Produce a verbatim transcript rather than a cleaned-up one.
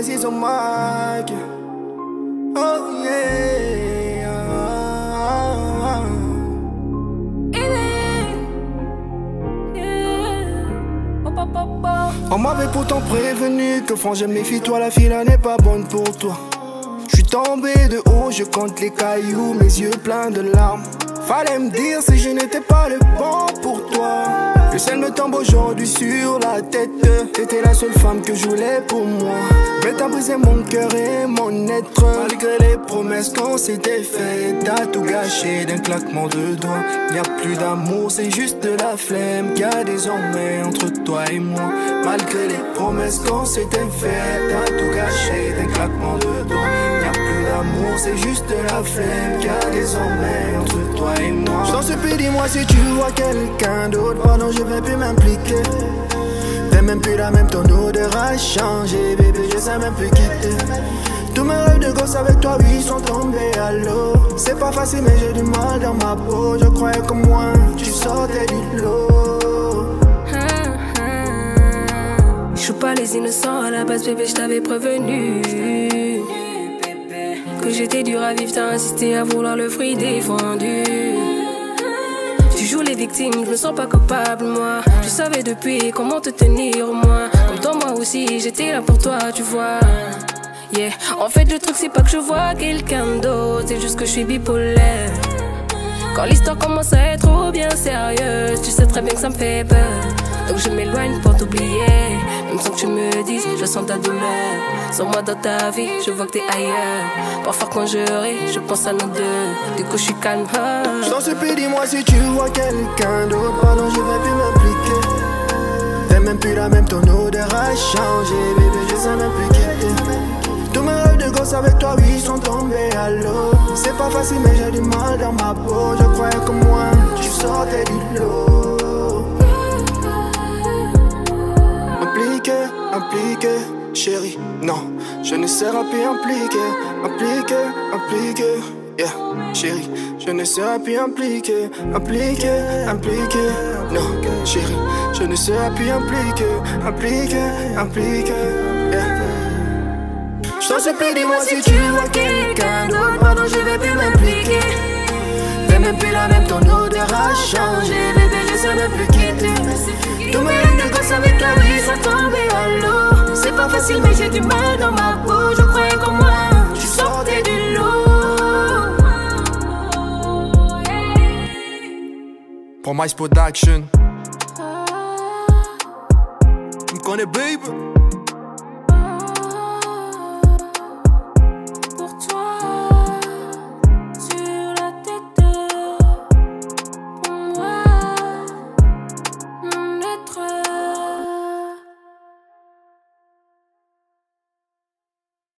précise au mic. Oh yeah. On m'avait pourtant prévenu que franchement méfie-toi, la fille là n'est pas bonne pour toi. Je suis tombé de haut, je compte les cailloux, mes yeux pleins de larmes. Fallait me dire si je n'étais pas le bon pour toi. Le ciel me tombe aujourd'hui sur la tête. T'étais la seule femme que je voulais pour moi. Mais t'as brisé mon cœur et mon être. Malgré les promesses qu'on s'était faites, t'as tout gâché d'un claquement de doigts. Y'a plus d'amour, c'est juste de la flemme qu'il y a désormais entre toi et moi. Malgré les promesses qu'on s'était faites, t'as tout gâché d'un claquement de doigts. Y'a plus d'amour, c'est juste de la flemme qu'il y a désormais entre toi et moi. Je t'en supplie, dis-moi si tu vois quelqu'un d'autre. Pardon, je vais plus m'impliquer. T'es même plus la même, ton odeur a changé. Bébé, je sais même plus quitter. Tous mes rêves de gosse avec toi, oui, sont tombés à l'eau. C'est pas facile, mais j'ai du mal dans ma peau. Je croyais que moi, tu sortais du lot. Je joue pas les innocents à la base, bébé, je t'avais prévenu que j'étais dur à vivre, t'as insisté à vouloir le fruit défendu. Tu joues les victimes, je me sens pas coupable moi. Je savais depuis comment te tenir au moins. Comme toi moi aussi, j'étais là pour toi, tu vois. Yeah. En fait le truc c'est pas que je vois quelqu'un d'autre, c'est juste que je suis bipolaire. Quand l'histoire commence à être trop bien sérieuse, tu sais très bien que ça me fait peur. Donc je m'éloigne pour t'oublier. Même sans que tu me dises, je sens ta douleur. Sans moi dans ta vie, je vois que t'es ailleurs. Parfois quand je ris, je pense à nous deux. Du coup je suis calme. Ah. Je t'en supplie, dis-moi si tu vois quelqu'un d'autre. Pardon, je vais plus m'impliquer. T'es même plus la même, ton odeur a changé. Bébé, je sais même plus quitter. Tous mes rêves de gosse avec toi, oui, sont tombés à l'eau. C'est pas facile, mais j'ai du mal dans ma peau. Je croyais que moi, tu sortais du lot. Impliqué, impliqué, chérie, non, je ne serai plus impliqué. Impliqué, impliqué, yeah, chérie, je ne serai plus impliqué. Impliqué, impliqué, non, chérie, je ne serai plus impliqué. Impliqué, impliqué, yeah. Je t'en supplie, dis-moi si tu vois quelqu'un d'autre. Pardon, je vais plus m'impliquer. T'es même plus la même, ton odeur a changé. Bébé, je sais même plus quitter. Tous mes rêves de gosse avec toi, oui, sont tombés à l'eau. C'est pas facile, mais j'ai du mal dans ma peau. Je croyais qu'en moi, tu sortais du lot. Promise Production. Tu me connais, baby?